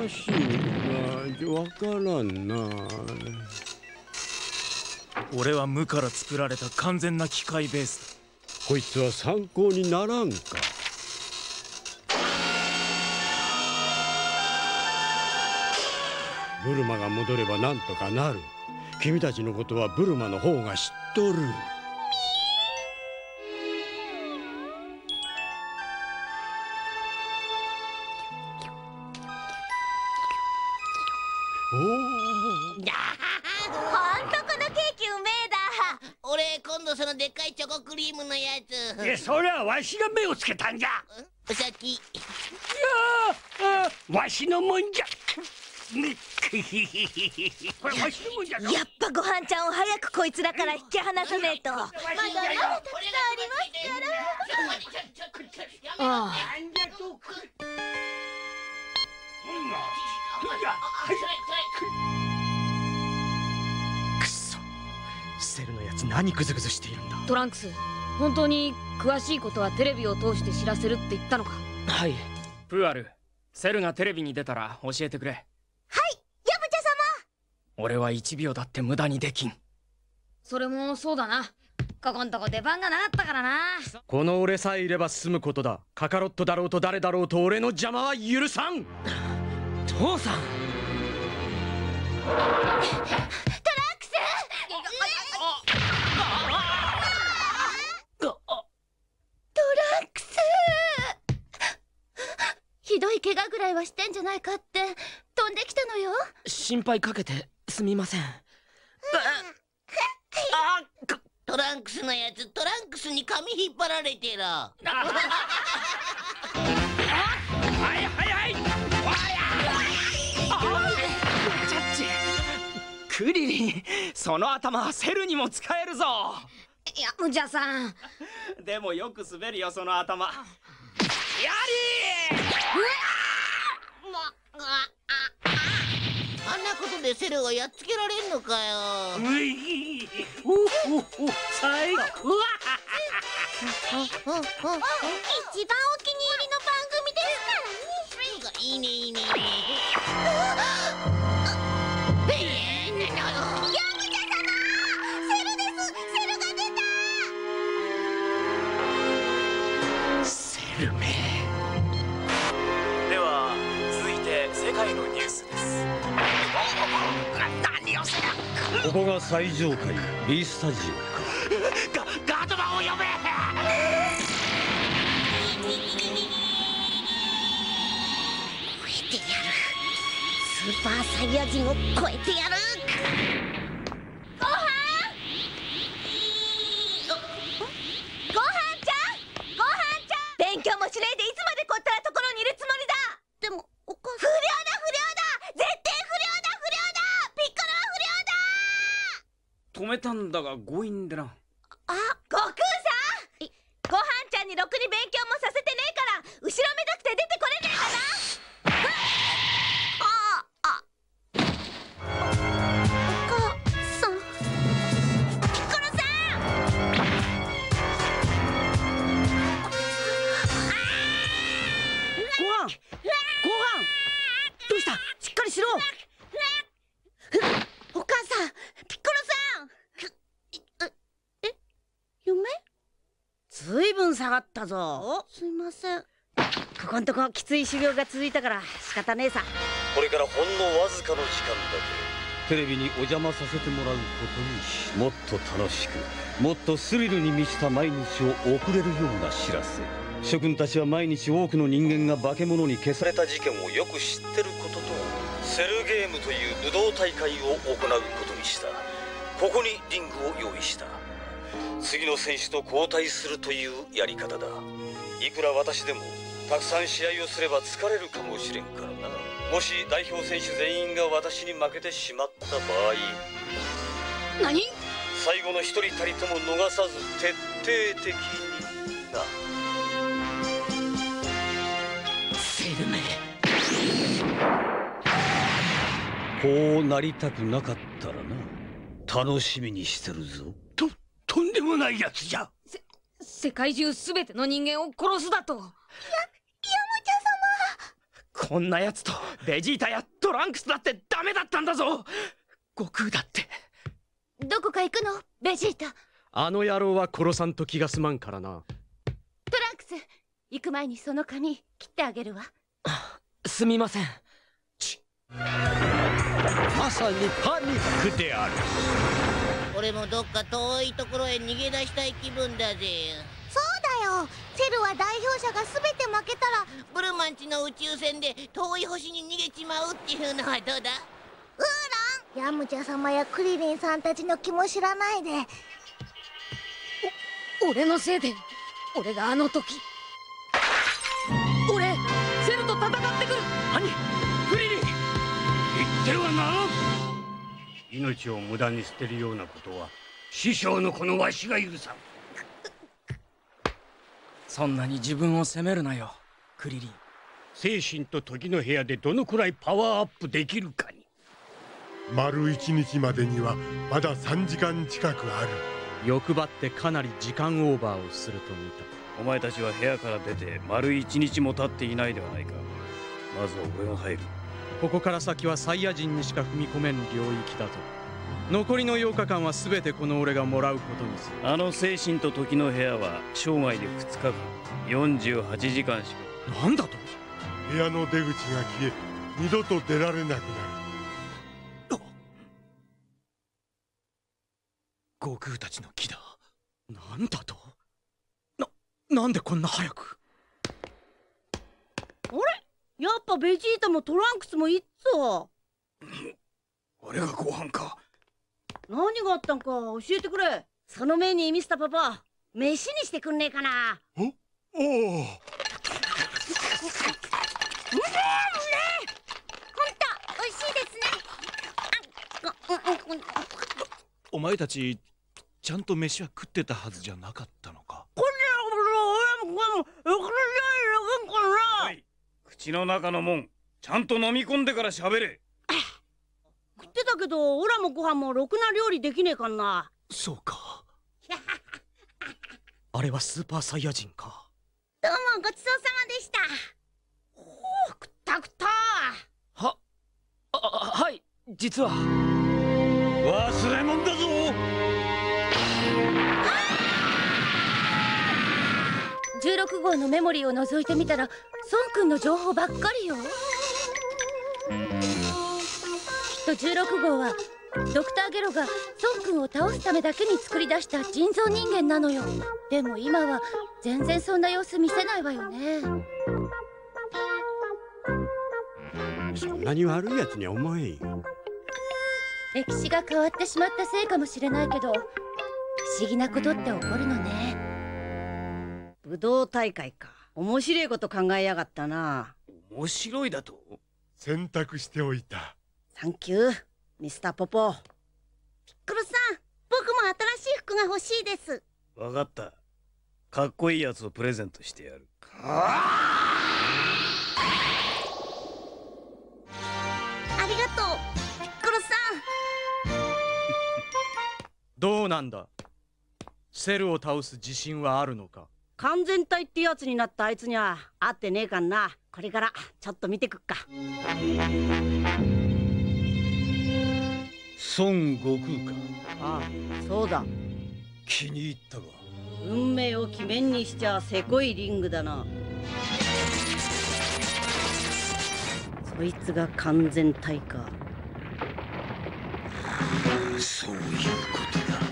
しいがわからんな。 俺は無から作られた完全な機械ベースだ。 こいつは参考にならんか。ブルマが戻ればなんとかなる。君たちのことはブルマの方が知っとる。 ほんとこのケーキうめえだ。 俺今度そのでっかいチョコクリームのやつ。 いや、そりゃわしが目をつけたんじゃ。 さっき。 いやわしのもんじゃ。これわしのもんじゃぞ。 やっぱごはんちゃんを早くこいつらから引き離さねえと。まだまだたくさんありますから。ああ。 くそ、セルのやつ何グズグズしているんだ。 トランクス、本当に詳しいことはテレビを通して知らせるって言ったのか。 はい。 プアル、セルがテレビに出たら教えてくれ。 はい、ヤムチャ様。 俺は1秒だって無駄にできん。 それもそうだな。ここんとこ出番がなかったからな。 この俺さえいれば済むことだ。カカロットだろうと誰だろうと俺の邪魔は許さん。父さん。 トランクス。ひどい怪我ぐらいはしてんじゃないかって飛んできたのよ。 心配かけてすみません。 トランクスのやつ、トランクスに髪引っ張られてる。 はいはいはい。 チャッチ。クリリン、その頭はセルにも使えるぞ。 ヤムチャさん。 でもよく滑るよその頭。やりー。 あんなことでセルはやっつけられんのかよ。 うい、最高。 一番お気に入りの番組ですからね。 いいねいいねいいね。 ヤムチャ様、セルです。セルが出た。 セルめ。 では続いて世界のニュースです。 何をする。 ここが最上階 B スタジオか。 ガードマンを呼べ。 超えてやる。スーパーサイヤ人を超えてやる。ごはんちゃん、ごはんちゃん。勉強もしねえでいつまでこったらところにいるつもりだ。でもお母さん。不良だ。絶対不良だ。ピッコロは不良だ。 止めたんだが強引でな。 あ、悟空さん。ごはんちゃんにろくに勉強もさせてねえから後ろめたくて出てこれねえかな。お母さん。ピッコロさん。 ごはん、どうした。しっかりしろ。 お母さん、ピッコロさん。夢？ ずいぶん下がったぞ。 すいません。 ここんとこきつい修行が続いたから仕方ねえさ。 これからほんのわずかの時間だけテレビにお邪魔させてもらうことにし、もっと楽しくもっとスリルに満ちた毎日を送れるような知らせ。諸君たちは毎日多くの人間が化け物に消された事件をよく知ってることと、セルゲームという武道大会を行うことにした。ここにリングを用意した。次の選手と交代するというやり方だ。いくら私でもたくさん試合をすれば疲れるかもしれんからな。もし代表選手全員が私に負けてしまった場合、 何？ 最後の一人たりとも逃さず徹底的にな。 セルめ。 こうなりたくなかったらな。楽しみにしてるぞ。 とんでもないやつじゃ。 世界中すべての人間を殺すだと。 ヤムチャ様、ここんなやつとベジータやトランクスだってダメだったんだぞ。悟空だって。 どこか行くのベジータ？ あの野郎は殺さんと気が済まんからな。 トランクス、行く前にその髪切ってあげるわ。 すみません。 まさにパニックである。 俺もどっか遠いところへ逃げ出したい気分だぜ。 そうだよ、セルは代表者が全て負けたらブルマンチの宇宙船で遠い星に逃げちまうっていうのはどうだ？ ヤムチャ様やクリリンさんたちの気も知らないで。 俺のせいで俺があの時俺セルと戦ってくる。 何？クリリン！ 言ってはならん。命を無駄に捨てるようなことは師匠のこのわしが許さん。 そんなに自分を責めるなよ、クリリン。 精神と時の部屋でどのくらいパワーアップできるかに。 丸1日までにはまだ3時間近くある。 欲張ってかなり時間オーバーをすると見た。 お前たちは部屋から出て丸一日も経っていないではないか。まずは俺が入る。 ここから先はサイヤ人にしか踏み込めん領域だぞ。残りの8日間は全てこの俺がもらうことにする。 あの精神と時の部屋は生涯で2日間48時間しか。 なんだと？ 部屋の出口が消え二度と出られなくなる。 悟空たちの木だ。なんだと？なんでこんな早く？ あれ？やっぱベジータもトランクスもいっつ俺がご飯か。 何があったんか教えてくれ。その前にミスターパパ、飯にしてくんねえかな。 おお。 ほんと美味しいですね。 お前たちちゃんと飯は食ってたはずじゃなかったのか。 口の中のもんちゃんと飲み込んでから喋れ。 食ってたけどオラもご飯もろくな料理できねえかんな。 そうか。あれはスーパーサイヤ人か。 どうもごちそうさまでした。 おお、食った食った。 はい、実は忘れ物だぞ。 16号のメモリーを覗いてみたら孫くんの情報ばっかりよ。きっと16号はドクターゲロが孫くんを倒すためだけに作り出した人造人間なのよ。でも今は全然そんな様子見せないわよね。 そんなに悪いやつには思えんよ。 歴史が変わってしまったせいかもしれないけど、不思議なことって起こるのね。 武道大会か。面白いこと考えやがったな。 面白いだと？ 選択しておいた。 サンキューミスターポポ。 ピッコロさん、僕も新しい服が欲しいです。 わかった。かっこいいやつをプレゼントしてやる。 ありがとうピッコロさん。 どうなんだ？セルを倒す自信はあるのか？ 完全体ってやつになったあいつには会ってねえかんな。これからちょっと見てくっか。 孫悟空か。 ああ、そうだ。 気に入ったが。 運命を決めんにしちゃせこいリングだな。そいつが完全体か。 そういうことだ。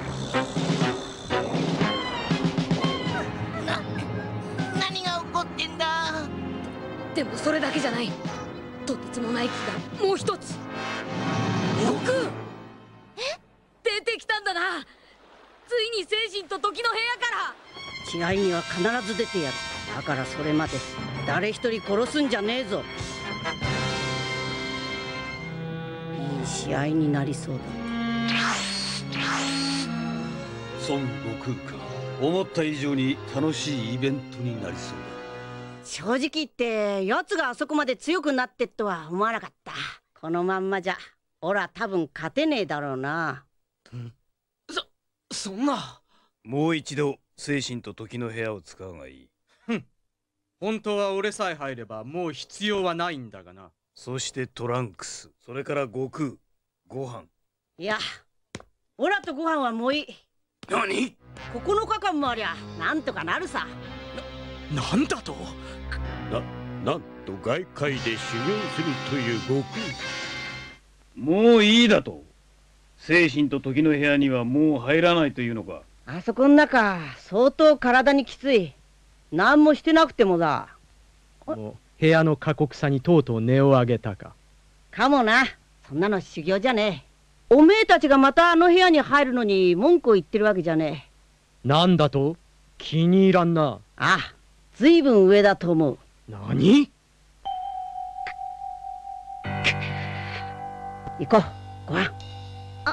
何が起こってんだ？ でもそれだけじゃない。とてつもない木がもう一つ。悟空！出てきたんだな。ついに精神と時の部屋から。 試合には必ず出てやる。だからそれまで誰一人殺すんじゃねえぞ。いい試合になりそうだ。 孫悟空か。思った以上に楽しいイベントになりそうだ。 正直言って奴があそこまで強くなってっとは思わなかった。このまんまじゃオラ多分勝てねえだろうな。 そんな。 もう一度精神と時の部屋を使うがいい。 本当は俺さえ入ればもう必要はないんだがな。 そしてトランクス、それから悟空、ご飯。 いや、オラとご飯はもういい。 何 ？9日間もありゃなんとかなるさ。 なんだと？ なんと外界で修行するという悟空。もういいだと。精神と時の部屋にはもう入らないというのか。 あそこの中相当体にきつい。何もしてなくてもだ。 もう部屋の過酷さにとうとう音を上げたか。 かもな。そんなの修行じゃねえ。おめえたちがまたあの部屋に入るのに文句を言ってるわけじゃねえ。なんだと？気に入らんな。 ああ、ずいぶん上だと思う。 何？ 行こう、ご飯。 あ、はい。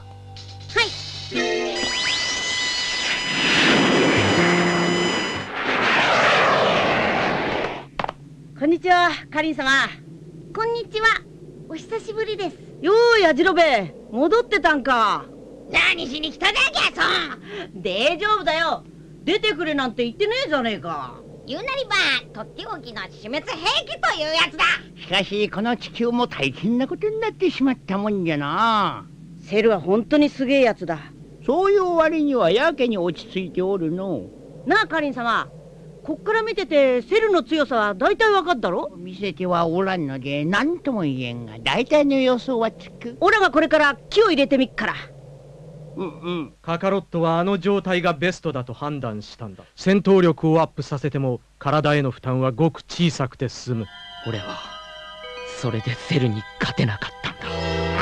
こんにちは、かりん様。 こんにちは。お久しぶりです。 よーやじろべえ、戻ってたんか。 何しに来ただけそん。大丈夫だよ。出てくれなんて言ってねえじゃねえか。 言うなりば、とっておきの死滅兵器というやつだ。 しかし、この地球も大変なことになってしまったもんじゃな。 セルは本当にすげえやつだ。 そういう割にはやけに落ち着いておるの。 なあ、かりん様。こっから見ててセルの強さは大体わかっだろ？ 見せてはおらんので何とも言えんが大体の予想はつく。 オラがこれから気を入れてみっから。 カカロットはあの状態がベストだと判断したんだ。戦闘力をアップさせても体への負担はごく小さくて済む。 俺はそれでセルに勝てなかったんだ。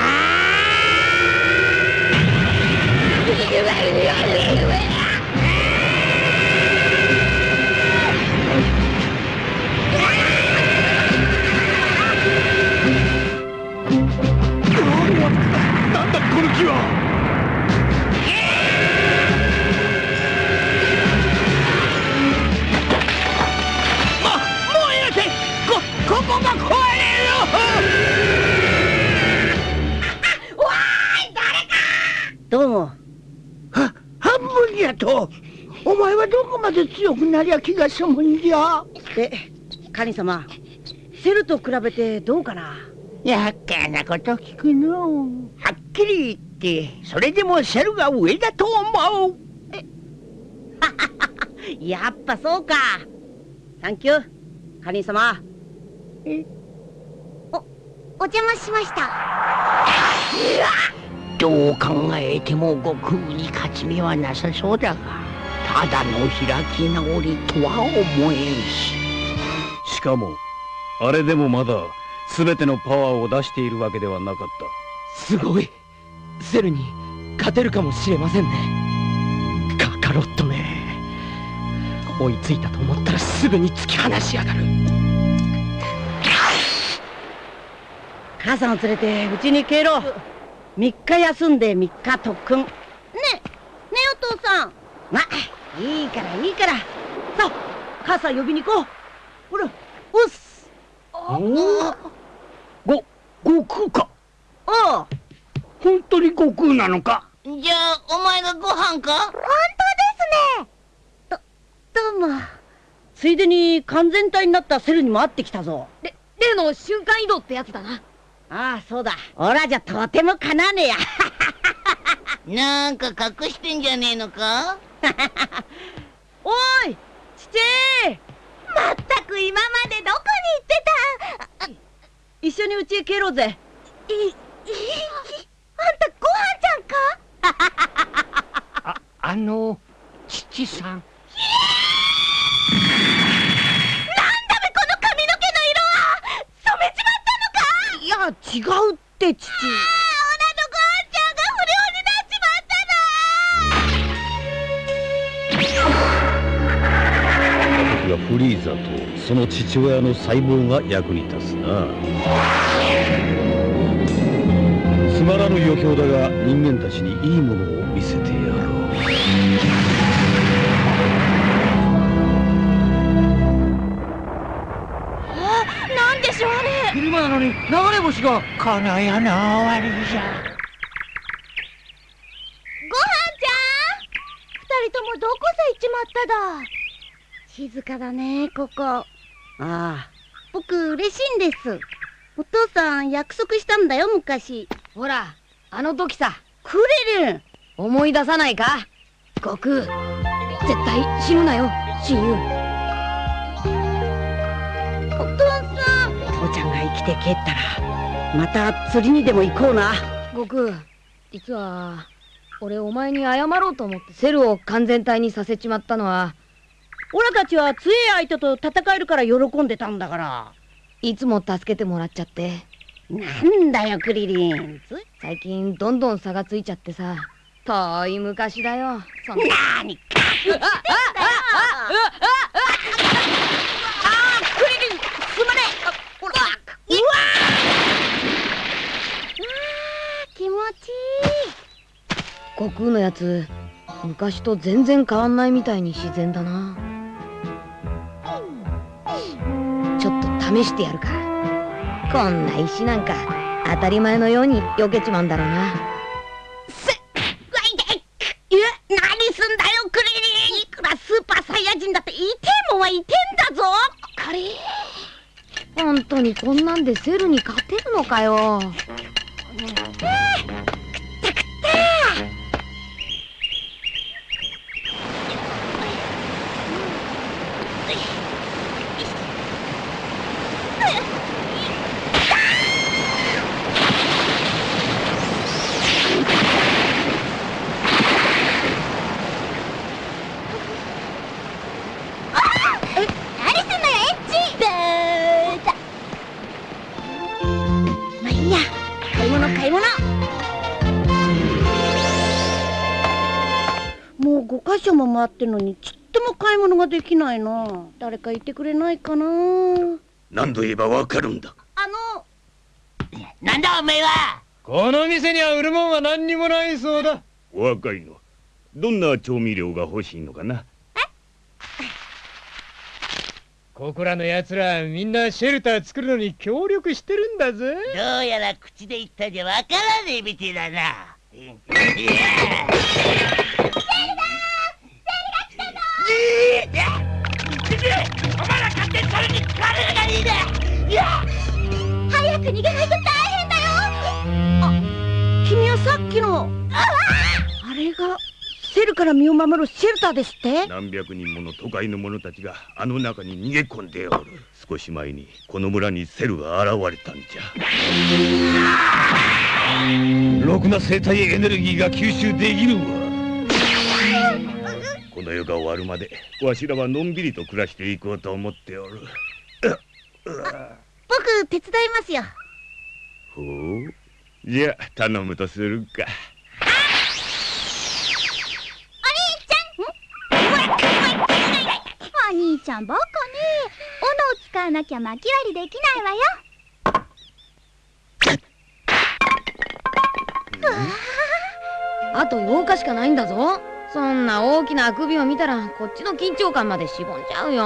なんだこの木は！ ここが壊れるよ。 わーい、誰か。 どうも。 半分やと。お前はどこまで強くなりゃ気が済むんじゃ。 で、カリン様、セルと比べてどうかな。 やっかなこと聞くの。はっきり言ってそれでもセルが上だと思う。 やっぱそうか。サンキュー、カリン様。 お邪魔しました。 どう考えても悟空に勝ち目はなさそうだが、ただの開き直りとは思えんし。 しかもあれでもまだ全てのパワーを出しているわけではなかった。 すごい。セルに勝てるかもしれませんね。カカロットめ、追いついたと思ったらすぐに突き放しやがる。 母さんを連れてうちに帰ろう。3日休んで3日特訓。ねえお父さん。まあいいからいいから。さあ母さん呼びに行こう。ほら、おっす。 悟空か。 ああ、 本当に悟空なのか。 じゃあお前がご飯か。 本当ですね。どうも。 ついでに完全体になったセルにも会ってきたぞ。 例の瞬間移動ってやつだな。 ああ、そうだ。オラじゃとてもかなわねえや。 なんか隠してんじゃねえのか。 おい、ちちー。 まったく今までどこに行ってた。 一緒にうちへ帰ろうぜ。 あんたご飯ちゃんか。 父さん。 なんだべこの髪の毛の色は。染めちまったのか。 いや、違うって父。 オラのご飯ちゃんが不良になっちまった僕がフリーザとその父親の細胞が役に立つな。つまらぬ余興だが人間たちにいいものを見せてやろう。 なんでしょうあれ。 昼間なのに流れ星が。この世の終わりじゃ。 ご飯ちゃん。2人ともどこさ行っちまっただ。静かだねここ。 ああ、僕嬉しいんです。お父さん約束したんだよ、昔。 ほら、あの時さ。 クリリン、 思い出さないか？悟空、絶対死ぬなよ、親友。 お父さん。父ちゃんが生きて帰ったらまた釣りにでも行こうな。 悟空、実は俺お前に謝ろうと思ってセルを完全体にさせちまったのは、 オラたちは強い相手と戦えるから喜んでたんだから。 いつも助けてもらっちゃって。 なんだよクリリン、 最近どんどん差がついちゃってさ。遠い昔だよ。 なーにかクリリン、すまねえ。ほら、うわ気持ちいい。 悟空のやつ昔と全然変わんないみたいに自然だな。ちょっと試してやるか。こんな石なんか当たり前のように避けちまうんだろうな。 何すんだよクリリン。いくらスーパーサイヤ人だって痛えもんは痛えんだぞ。 これ本当にこんなんでセルに勝てるのかよ。 もう5カ所も回ってるのにちっとも買い物ができないな。誰かいてくれないかな。 何度言えばわかるんだ。 なんだおめえは。 この店には売るもんは何にもないそうだ。 お若いの、どんな調味料が欲しいのかな。 ここらのやつらみんなシェルター作るのに協力してるんだぜ。 どうやら口で言ったじゃわからねえみてえだな。 早く逃げないと大変だよ。 君はさっきのあれがセルから身を守るシェルターですって。 何百人もの都会の者たちがあの中に逃げ込んでおる。少し前にこの村にセルが現れたんじゃ。ろくな生体エネルギーが吸収できるわ。この世が終わるまでわしらはのんびりと暮らしていこうと思っておる。 僕手伝いますよ。 ほう、じゃあ頼むとするか。 お兄ちゃんバカね。斧を使わなきゃ巻き割りできないわよ。 あと8日しかないんだぞ。そんな大きなあくびを見たらこっちの緊張感までしぼんじゃうよ。 う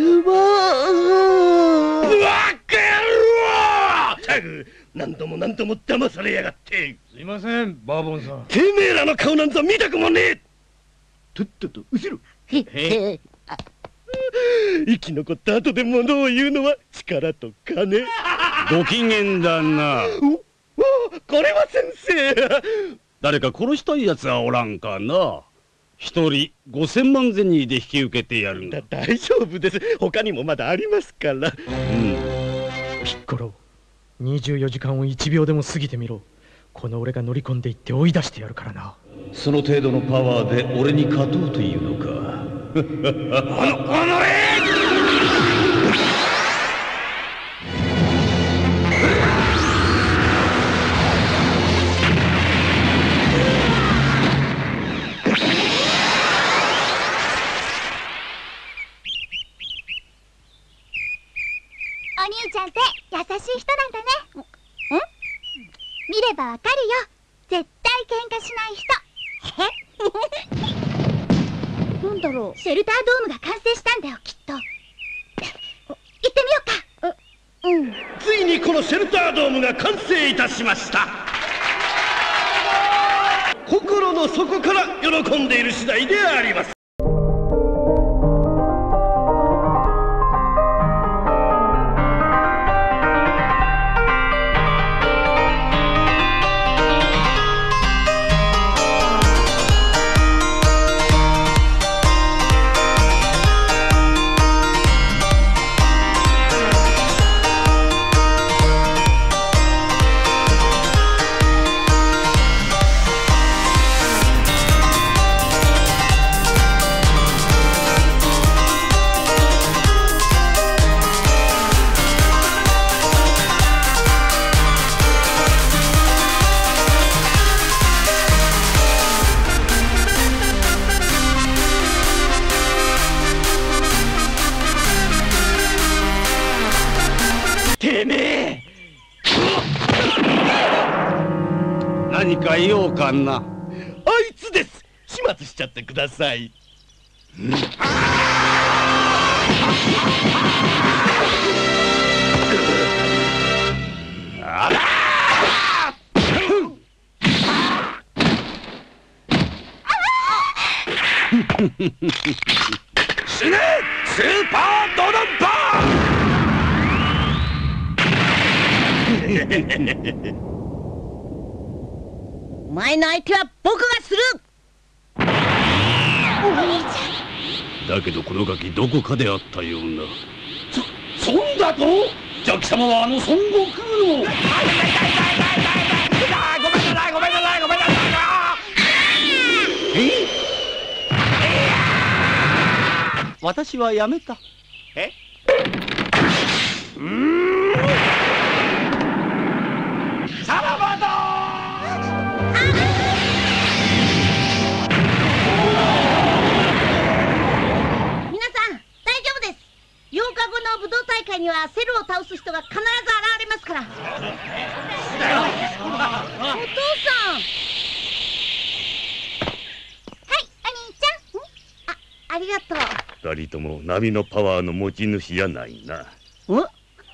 わっかやろ！たく何度も何度も騙されやがって。 すいませんバーボンさん。 てめえらの顔なんぞ見たくもねえ。とっとと後ろ。生き残った後で物を言うのは力と金。ご機嫌だな。これは先生。誰か殺したいやつはおらんかな。一人5000万銭で引き受けてやるんだ。大丈夫です。他にもまだありますから。 ピッコロ、24時間を1秒でも過ぎてみろ。この俺が乗り込んでいって追い出してやるからな。 その程度のパワーで俺に勝とうというのか。おのれ！ お兄ちゃんって優しい人なんだね。見ればわかるよ。絶対喧嘩しない人。 なんだろう。 シェルタードームが完成したんだよ、きっと。行ってみようか。 ついにこのシェルタードームが完成いたしました。心の底から喜んでいる次第であります。 何か用かな。 あいつです。始末しちゃってください。あら死ねスーパードドンパーお前の相手は僕がする。 お兄ちゃん。 だけどこのガキどこかであったような。 そんだとジャッキ様はあの孫悟空の。ごめんなさいごめんなさいごめんなさいごめんなさい。 私はやめた。 さらばだ。 皆さん大丈夫です。8日後の武道大会にはセルを倒す人が必ず現れますから。お父さん。ありがとう。 二人とも波のパワーの持ち主やないな。 ありがとう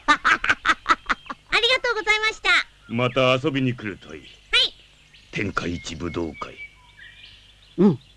ございました。 また遊びに来るといい。 はい。 天下一武道会。 うん。